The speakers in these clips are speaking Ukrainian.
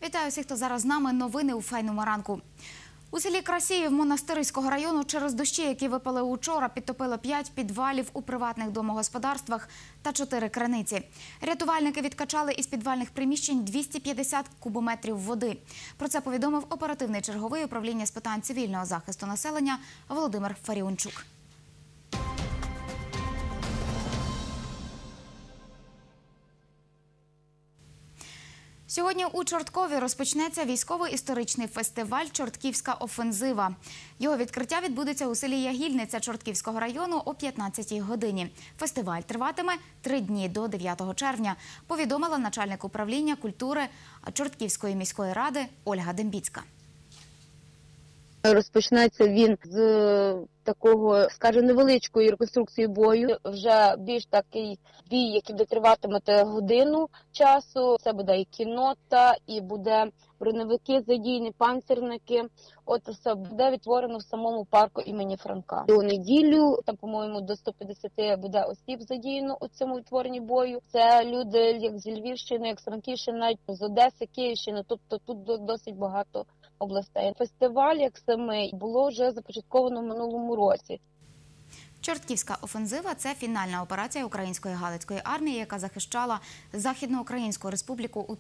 Вітаю всіх, хто зараз з нами. Новини у файному ранку. У селі Красіїв Монастирського району через дощі, які випали учора, підтопило 5 підвалів у приватних домогосподарствах та 4 криниці. Рятувальники відкачали із підвальних приміщень 250 кубометрів води. Про це повідомив оперативний черговий управління з питань цивільного захисту населення Володимир Фаріончук. Сьогодні у Чорткові розпочнеться військово-історичний фестиваль «Чортківська офензива». Його відкриття відбудеться у селі Ягільниця Чортківського району о 15-й годині. Фестиваль триватиме 3 дні до 9 червня, повідомила начальник управління культури Чортківської міської ради Ольга Дембіцька. Розпочнеться він з такого, скажімо, невеличкої реконструкції бою. Вже більш такий бій, який буде триватиме годину часу. Це буде і кіннота, і буде броневики задіяні, панцирники. От все буде відтворено в самому парку імені Франка. У неділю, там, по-моєму, до 150 буде осіб задіяно у цьому відтворенні бою. Це люди як з Львівщини, як з Франківщини, навіть з Одеси, Київщини. Тобто тут досить багато областей. Фестиваль, як самий, було вже започатковано в минулому році. Чортківська офензива – це фінальна операція Української Галицької армії, яка захищала Західноукраїнську республіку у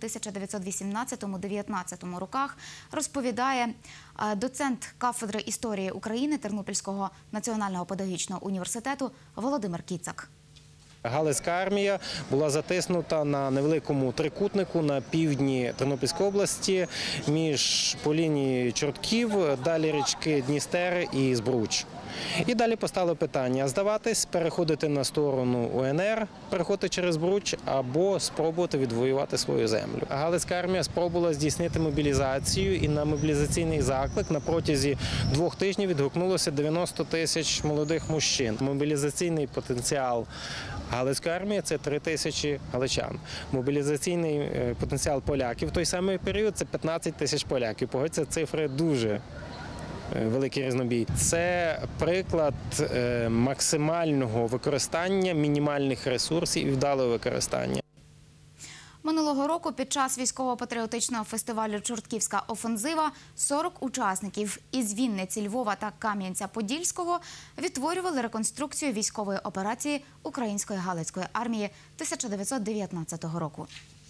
1918-19 роках, розповідає доцент кафедри історії України Тернопільського національного педагогічного університету Володимир Кіцак. Галицька армія була затиснута на невеликому трикутнику на півдні Тернопільської області по лінії Чортків, далі річки Дністер і Збруч. І далі постало питання – здаватись, переходити на сторону УНР, переходити через Збруч або спробувати відвоювати свою землю. Галицька армія спробувала здійснити мобілізацію, і на мобілізаційний заклик на протязі 2 тижнів відгукнулося 90 тисяч молодих мужчин. Мобілізаційний потенціал Галицької армії – це 3 тисячі галичан. Мобілізаційний потенціал поляків в той самий період – це 15 тисяч поляків. Погодьте, цифри дуже великий різнобій. Це приклад максимального використання мінімальних ресурсів і вдалого використання. Минулого року під час військово-патріотичного фестивалю «Чортківська офензива» 40 учасників із Вінниці, Львова та Кам'янця-Подільського відтворювали реконструкцію військової операції Української Галицької армії 1919 року.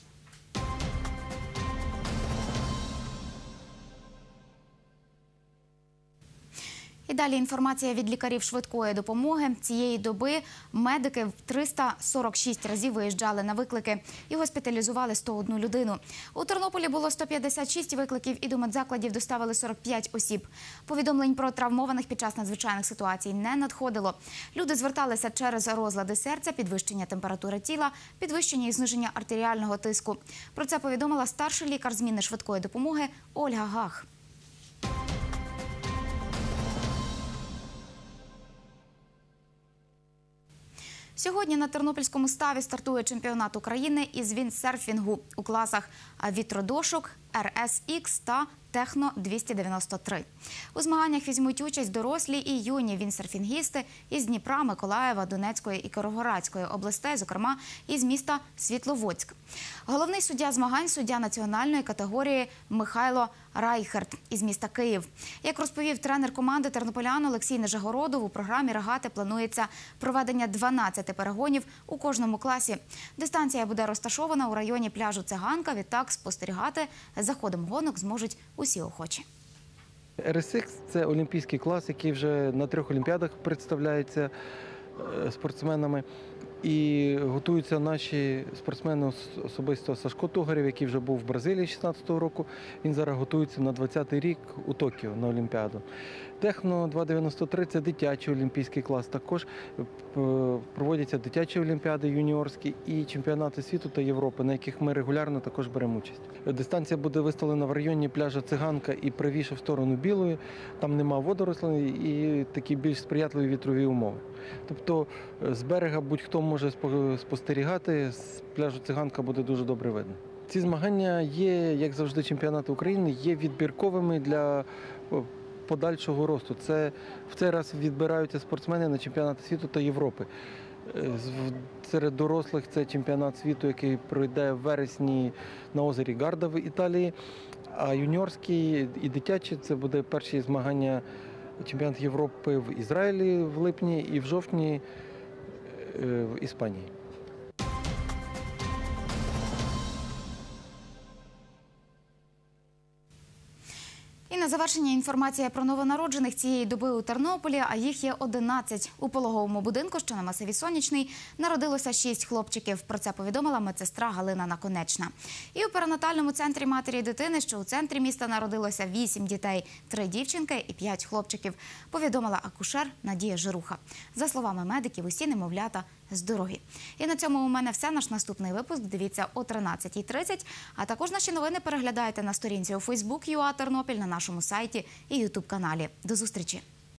І далі інформація від лікарів швидкої допомоги. Цієї доби медики 346 разів виїжджали на виклики і госпіталізували 101 людину. У Тернополі було 156 викликів і до медзакладів доставили 45 осіб. Повідомлень про травмованих під час надзвичайних ситуацій не надходило. Люди зверталися через розлади серця, підвищення температури тіла, підвищення і зниження артеріального тиску. Про це повідомила старший лікар зміни швидкої допомоги Ольга Гах. Сьогодні на Тернопільському ставі стартує чемпіонат України із віндсерфінгу у класах вітродошок, RSX та Техно-293. У змаганнях візьмуть участь дорослі і юні віндсерфінгісти із Дніпра, Миколаєва, Донецької і Кіровоградської областей, зокрема із міста Світловодськ. Головний суддя змагань – суддя національної категорії Михайло Райхерт із міста Київ. Як розповів тренер команди тернополян Олексій Нижегородов, у програмі регати планується проведення 12 перегонів у кожному класі. Дистанція буде розташована у районі пляжу Циганка, відтак спостерігати за ходом гонок зможуть усі охочі. RSX – це олімпійський клас, який вже на 3 олімпіадах представляється спортсменами. І готуються наші спортсмени, особисто Сашко Тугарєв, який вже був в Бразилії 2016 року. Він зараз готується на 20-й рік у Токіо на Олімпіаду. Техно-293 – це дитячий олімпійський клас. Також проводяться дитячі олімпіади юніорські і чемпіонати світу та Європи, на яких ми регулярно також беремо участь. Дистанція буде виставлена в районі пляжа Циганка і правіше в сторону Білої. Там нема водорослей і такі більш сприятливі вітрові умови. Тобто з берега будь-хто може спостерігати, з пляжу Циганка буде дуже добре видно. Ці змагання є, як завжди, чемпіонати України, є відбірковими для подальшого росту. В цей раз відбираються спортсмени на чемпіонати світу та Європи. Серед дорослих це чемпіонат світу, який пройде в вересні на озері Гарда в Італії. А юніорський і дитячі – це буде перші змагання чемпіонат Європи в Ізраїлі в липні і в жовтні в Іспанії. І на завершення інформація про новонароджених цієї доби у Тернополі, а їх є 11. У пологовому будинку, що на масиві Сонячний, народилося 6 хлопчиків. Про це повідомила медсестра Галина Наконечна. І у перинатальному центрі матері і дитини, що у центрі міста, народилося 8 дітей, 3 дівчинки і 5 хлопчиків, повідомила акушер Надія Жируха. За словами медиків, усі немовлята здорові. І на цьому у мене все. Наш наступний випуск дивіться о 13:30. А також наші новини переглядайте на сторінці у Facebook.ua Тернопіль, на нашому сайті і YouTube-каналі. До зустрічі!